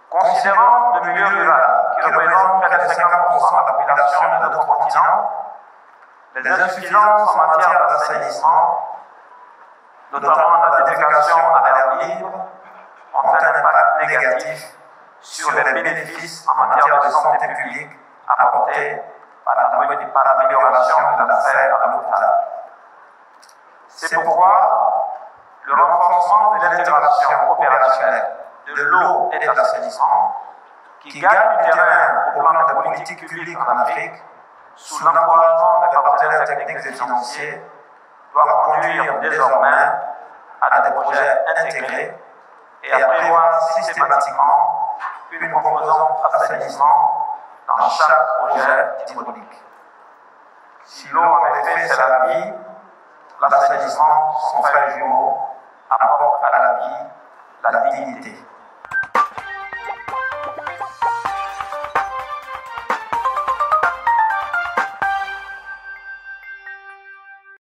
Considérant le milieu rural, qui représente près de 50% de la population de notre continent, les insuffisances en matière d'assainissement, notamment dans la défécation à l'air libre, ont un impact négatif sur les bénéfices en matière de santé publique apportés par l'amélioration de l'accès à l'eau potable. C'est pourquoi le renforcement de l'intégration opérationnelle de l'eau et de l'assainissement, qui gagne du terrain au plan de politique publique en Afrique, sous l'encouragement des partenaires techniques et financiers, doit conduire désormais à des projets intégrés et à prévoir systématiquement une composante assainissement dans chaque projet hydraulique. Si l'eau en effet c'est la vie, l'assainissement, son frère jumeau, apporte à la vie la dignité.